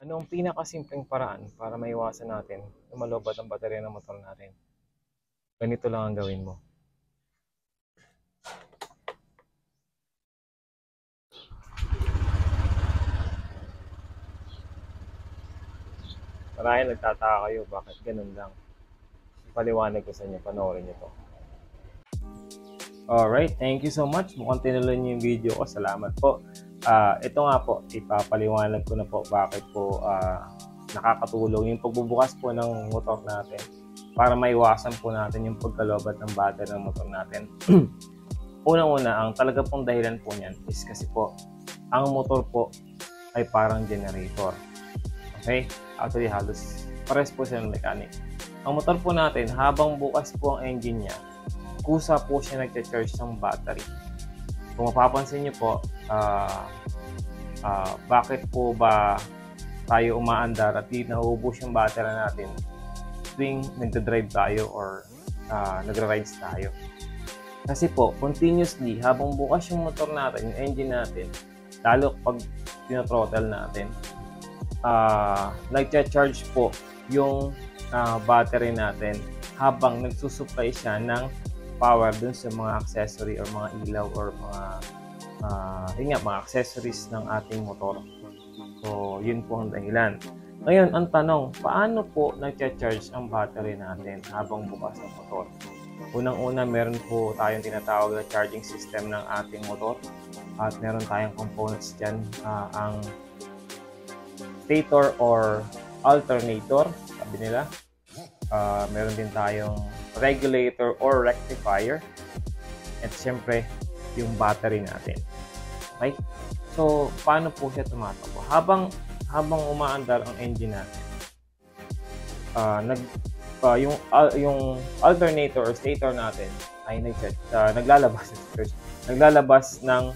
Ano ang pinakasimpleng paraan para maiwasan natin na malobat ang baterya ng motor natin? Ganito lang ang gawin mo. Marahil nagtataka kayo bakit ganun lang. Paliwanag ko sa inyo, panoorin nyo to. Alright, thank you so much. Mukhang tinuloy niyo yung video ko. Salamat po. Ito nga po, ipapaliwanag ko na po bakit po nakakatulong yung pagbubukas po ng motor natin para maiwasan po natin yung pagkalobat ng battery ng motor natin. Unang-una, ang talaga pong dahilan po niyan is kasi po, ang motor po ay parang generator. Okay? Actually, halos pares po siya ng mechanic. Ang motor po natin, habang bukas po ang engine niya, kusa po siya nagcha-charge ng battery. Kung mapapansin niyo po, bakit po ba tayo umaandar at di nauubos yung battery natin tuwing nagda-drive tayo or nagra-rides tayo? Kasi po, continuously, habang bukas yung motor natin, yung engine natin, lalo pag tinothrottle natin, nagcha-charge po yung battery natin habang nagsusupply siya ng power dun sa mga accessory or mga ilaw or mga accessories ng ating motor. So, yun po ang dahilan. Ngayon, ang tanong, paano po nagcha-charge ang battery natin habang bukas ang motor? Unang-una, meron po tayong tinatawag na charging system ng ating motor at meron tayong components dyan, ang stator or alternator, sabi nila. Meron din tayong regulator or rectifier at syempre yung battery natin. Okay? So, paano po siya tumatakbo? Habang umaandar ang engine natin, yung alternator or stator natin ay naglalabas ng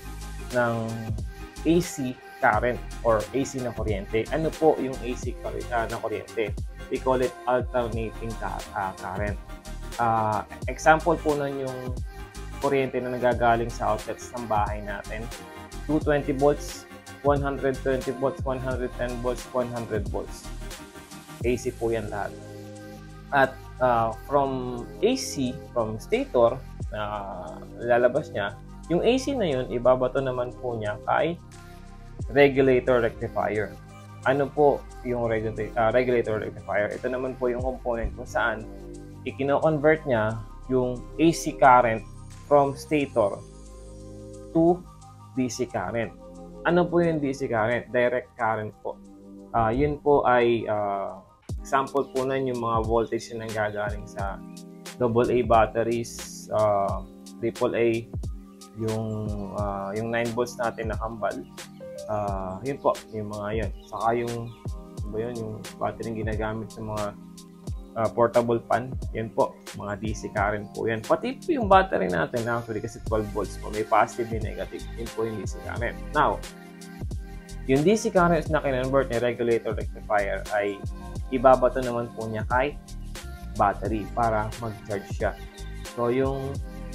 AC current or AC na kuryente. Ano po yung AC na kuryente? We call it alternating current. Example po nun yung kuryente na nagagaling sa outlets ng bahay natin. 220 volts, 120 volts, 110 volts, 100 volts. AC po yan lahat. At from AC, from stator na lalabas niya, yung AC na yun, ibabato naman po niya kay regulator rectifier. Ano po yung regulator rectifier? Ito naman po yung component kung saan i-convert niya yung AC current from stator to DC current. Ano po yung DC current? Direct current po. Yun po ay example po nun yung mga voltage na nanggagaling sa AA batteries, AAA, yung 9 volts natin na kambal. Yun po, yung mga yun. Saka yung battery yung ginagamit sa mga portable fan, yan po, mga DC current po yan. Pati po yung battery natin, actually, kasi 12 volts po, may positive and negative. Yun po yung DC current. Now, yung DC current na kinonvert ni regulator rectifier ay ibabato naman po niya kay battery para mag-charge siya. So, yung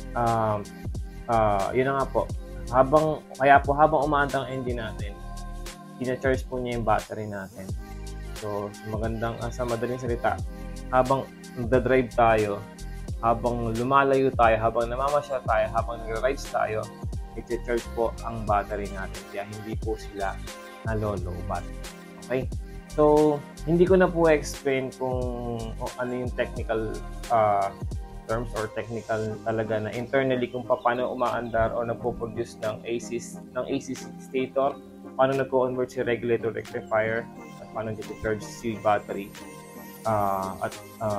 yun na nga po. Habang umaandar ang engine natin, ina-charge po niya yung battery natin. So, sa madaling salita, habang nagda-drive tayo, habang lumalayo tayo, habang namamasyal tayo, habang nag-rides tayo, i-charge po ang battery natin. Kaya hindi po sila nalolobat. Okay? So, hindi ko na po explain kung ano yung technical terms or technical talaga na internally kung paano umaandar o nagpo-produce ng AC stator, paano nagko-convert si regulator rectifier, at paano nag-charge si battery, at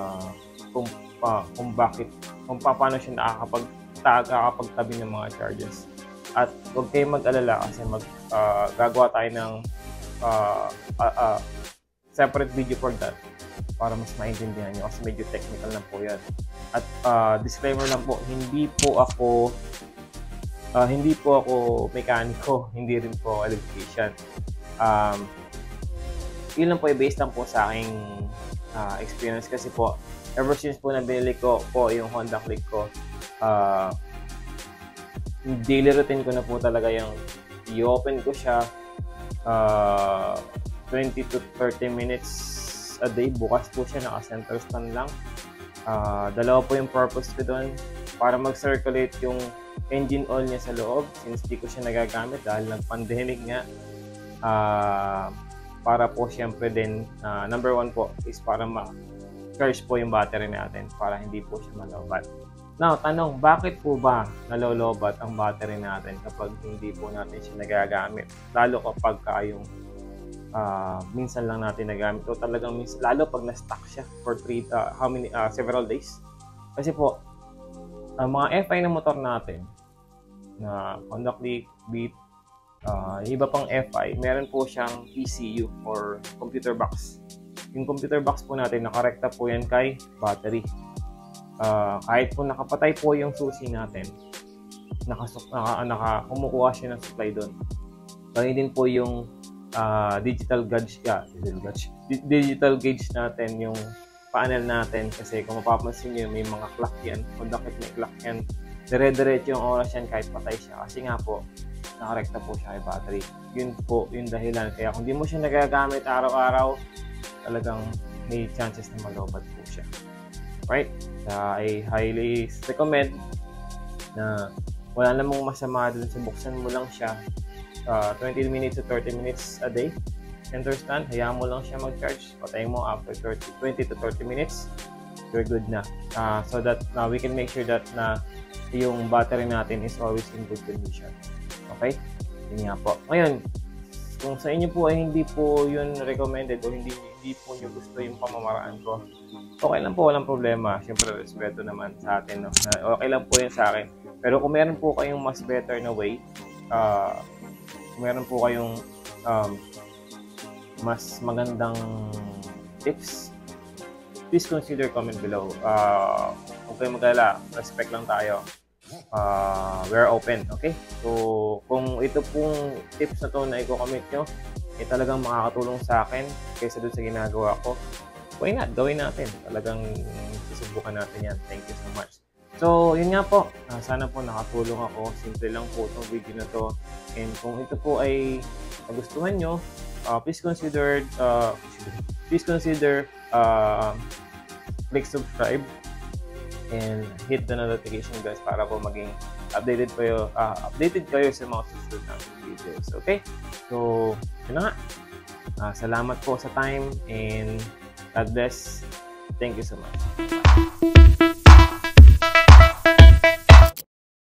kung paano siya nakakapagtabi ng mga charges. At huwag kayong mag-alala kasi gagawa tayo ng separate video for that para mas maintindihan nyo kasi medyo technical lang po yan. At disclaimer lang po, hindi po ako mekaniko, hindi rin po electrician. Yun lang po, based lang po sa aking experience kasi po, ever since po na binili ko po yung Honda Click ko, daily routine ko na po talaga yung i-open ko siya, 20 to 30 minutes a day. Bukas po siya, naka-center stand lang. Dalawa po yung purpose ko doon, para mag-circulate yung engine oil niya sa loob, since di ko siya nagagamit dahil nag-pandemic nga. Para po syempre din, number one po is para ma-charge po yung battery natin para hindi po siya malobat. Now, tanong, bakit po ba nalolobat ang battery natin kapag hindi po natin siya nagagamit? Lalo kapag yung minsan lang natin nagamit o talagang lalo pag na-stuck siya for several days. Kasi po, ang mga FI na motor natin na Honda Click, Beat, iba pang FI, meron po siyang ECU or computer box. Yung computer box po natin, nakarekta po yan kay battery. Kahit po nakapatay po yung susi natin, kumukuha siya ng supply doon. Ganyan din po yung digital gauge natin, yung panel natin, kasi kung mapapansin nyo, may mga clock yan. Kung bakit may clock yan, dire-diretso yung oras yan kahit patay siya. Kasi nga po, nakarekta po siya kay battery. Yun po yung dahilan. Kaya kung di mo siya nagagamit araw-araw, talagang may chances na malobat po siya. Right? I highly recommend na wala namang masama dun sa buksan mo lang siya 20 minutes to 30 minutes a day. Center stand, hayaan mo lang siya mag-charge. Patayin mo after 20 to 30 minutes, you're good na. So that we can make sure that na yung battery natin is always in good condition. Okay? Yun nga po. Ngayon, kung sa inyo po ay hindi po yun recommended o hindi po nyo gusto yung pamamaraan ko, okay lang po, walang problema. Siyempre, respeto naman sa atin. No? Okay lang po yun sa akin. Pero kung meron po kayong mas better na way, kung meron po kayong mas magandang tips, please consider comment below. Huwag kayong mag-alala, respect lang tayo. We're open, okay? So, kung ito pong tips na to na i-comment nyo, talagang makakatulong sa akin kaysa doon sa ginagawa ko, why not? Gawin natin. Talagang susubukan natin yan. Thank you so much. So, yun nga po. Sana po nakatulong ako. Simple lang po itong video na to. And kung ito po ay nagustuhan nyo, please consider click subscribe and hit the notification bells para po maging updated kayo sa mga susunod nating videos. Okay? So, yun na nga. Salamat po sa time and God bless. Thank you so much.